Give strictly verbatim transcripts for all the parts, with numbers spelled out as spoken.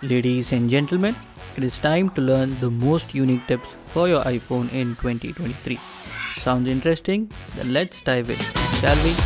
Ladies and gentlemen, it is time to learn the most unique tips for your iPhone in twenty twenty-three. Sounds interesting? Then let's dive in, shall we?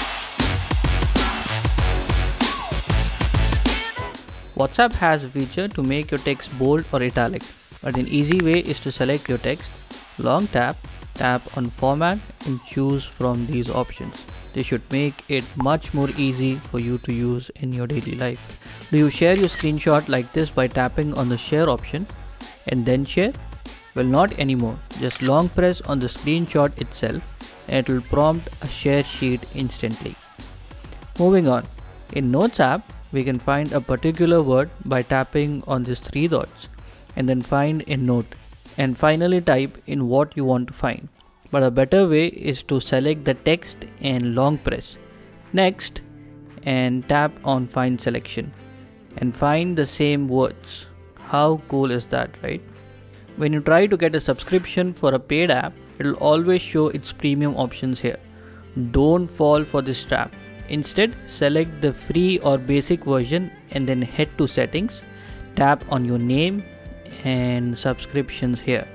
WhatsApp has a feature to make your text bold or italic, but an easy way is to select your text, long tap, tap on format and choose from these options. This should make it much more easy for you to use in your daily life. Do you share your screenshot like this by tapping on the share option and then share? Well, not anymore. Just long press on the screenshot itself and it will prompt a share sheet instantly. Moving on, in Notes app, we can find a particular word by tapping on these three dots and then find a note and finally type in what you want to find. But a better way is to select the text and long press next and tap on find selection and find the same words. How cool is that, right? When you try to get a subscription for a paid app, it will always show its premium options here. Don't fall for this trap. Instead, select the free or basic version and then head to settings, tap on your name and subscriptions here.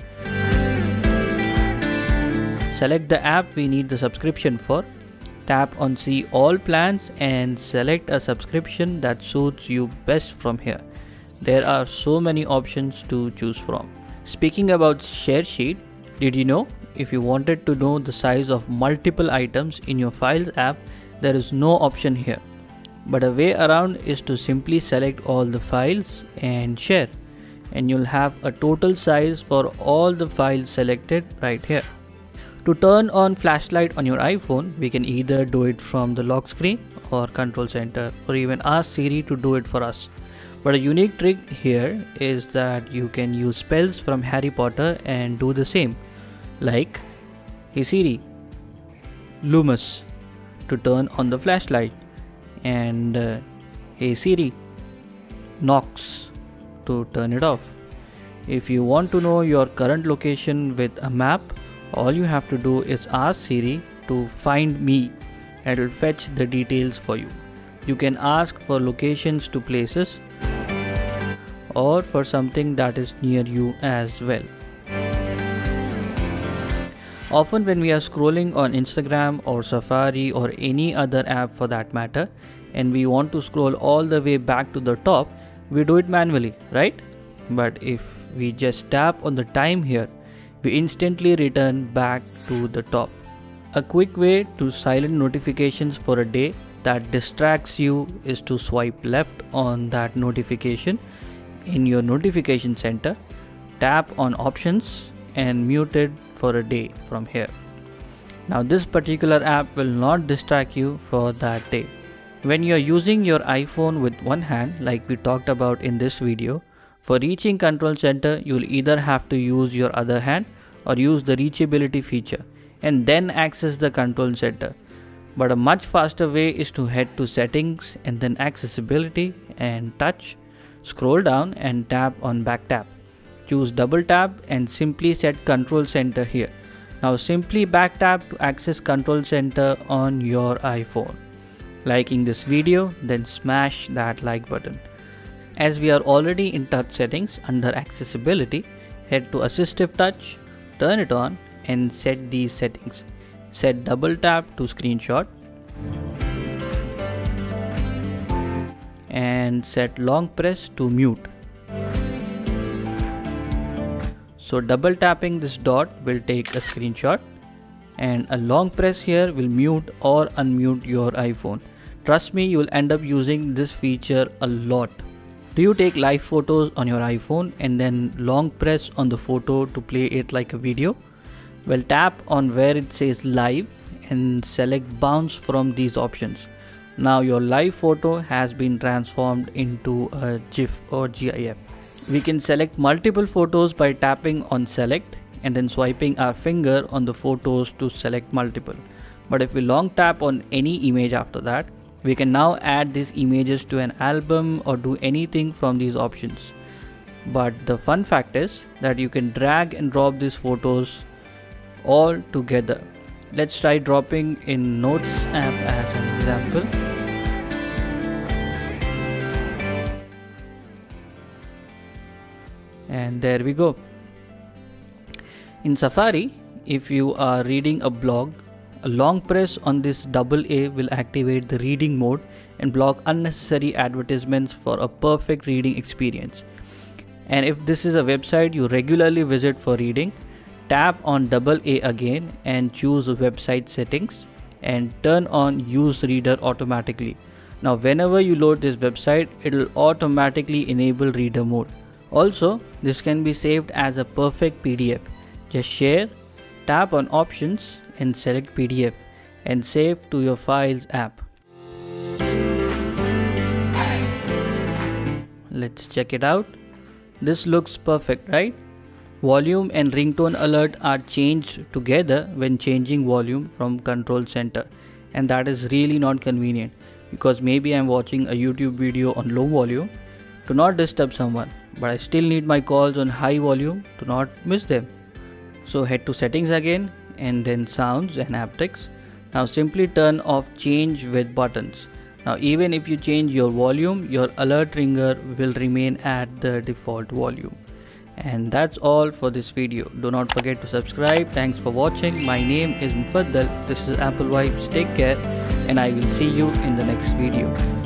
Select the app we need the subscription for, tap on see all plans and select a subscription that suits you best from here. There are so many options to choose from. Speaking about share sheet, did you know if you wanted to know the size of multiple items in your Files app, there is no option here. But a way around is to simply select all the files and share, and you'll have a total size for all the files selected right here. To turn on flashlight on your iPhone, we can either do it from the lock screen or control center or even ask Siri to do it for us. But a unique trick here is that you can use spells from Harry Potter and do the same. Like, hey Siri, Loomis to turn on the flashlight, and uh, hey Siri, Knox to turn it off. If you want to know your current location with a map, all you have to do is ask Siri to find me and it will fetch the details for you. You can ask for locations to places or for something that is near you as well. Often when we are scrolling on Instagram or Safari or any other app for that matter, and we want to scroll all the way back to the top, we do it manually, right? But if we just tap on the time here, we instantly return back to the top. A quick way to silent notifications for a day that distracts you is to swipe left on that notification in your notification center, tap on options and mute it for a day from here. Now this particular app will not distract you for that day. When you are using your iPhone with one hand, like we talked about in this video, for reaching control center, you'll either have to use your other hand or use the reachability feature and then access the control center. But a much faster way is to head to settings and then accessibility and touch, scroll down and tap on back tap. Choose double tap and simply set control center here. Now simply back tap to access control center on your iPhone. Liking this video, then smash that like button. As we are already in touch settings under accessibility, head to assistive touch, turn it on and set these settings. Set double tap to screenshot and set long press to mute. So double tapping this dot will take a screenshot and a long press here will mute or unmute your iPhone. Trust me, you will end up using this feature a lot. Do you take live photos on your iPhone and then long press on the photo to play it like a video? Well, tap on where it says live and select bounce from these options. Now your live photo has been transformed into a GIF or GIF. We can select multiple photos by tapping on select and then swiping our finger on the photos to select multiple. But if we long tap on any image after that, we can now add these images to an album or do anything from these options. But the fun fact is that you can drag and drop these photos all together. Let's try dropping in Notes app as an example. and there we go. In Safari, if you are reading a blog, a long press on this double A will activate the reading mode and block unnecessary advertisements for a perfect reading experience. And if this is a website you regularly visit for reading, tap on double A again and choose website settings and turn on use reader automatically. Now whenever you load this website, it will automatically enable reader mode. Also, this can be saved as a perfect P D F. Just share, tap on options and select P D F and save to your files app. Let's check it out. This looks perfect, right? Volume and ringtone alert are changed together when changing volume from control center, and that is really not convenient because maybe I'm watching a YouTube video on low volume to not disturb someone, but I still need my calls on high volume to not miss them. So head to settings again and then sounds and haptics. Now simply turn off change with buttons. Now even if you change your volume, your alert ringer will remain at the default volume. And that's all for this video. Do not forget to subscribe. Thanks for watching. My name is Mufaddal. This is Apple Vibes. Take care and I will see you in the next video.